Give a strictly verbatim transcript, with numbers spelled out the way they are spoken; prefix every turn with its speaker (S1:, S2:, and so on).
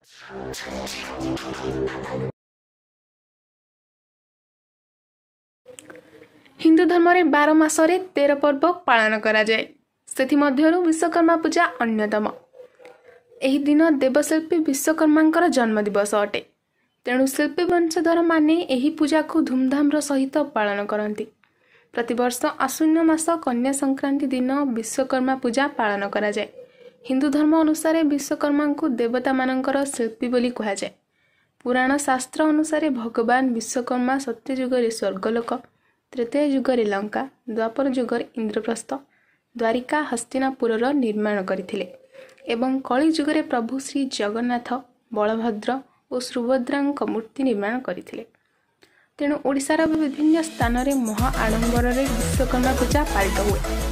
S1: हिंदू धर्म रे बार मासरे तेर पर्व पालन करा जाए। सेथि मध्यरु विश्वकर्मा पूजा अन्यतम। एही दिन देवशिल्पी विश्वकर्मा जन्म दिवस अटे। तेणु शिल्पी वंशधर माने एही पूजा को धूमधाम सहित पालन करती। प्रतिवर्ष आश्विन मास कन्या संक्रांति दिन विश्वकर्मा पूजा पालन करा जाए। हिंदू धर्म अनुसार विश्वकर्मा को देवता मानकर शिल्पी बोली कहा जाए। पुराण शास्त्र अनुसार भगवान विश्वकर्मा सत्य जुगरे स्वर्गलोक, तृतीय जुगरे लंका, द्वापर जुगरे इंद्रप्रस्थ, द्वारिका हस्तिनापुर निर्माण करथिले एवं कली जुगरे प्रभु श्री जगन्नाथ, बलभद्र और सुभद्रा मूर्ति निर्माण करथिले। तेणु ओडिशार विभिन्न स्थान में महा आडंबर विश्वकर्मा पूजा पालित हुए।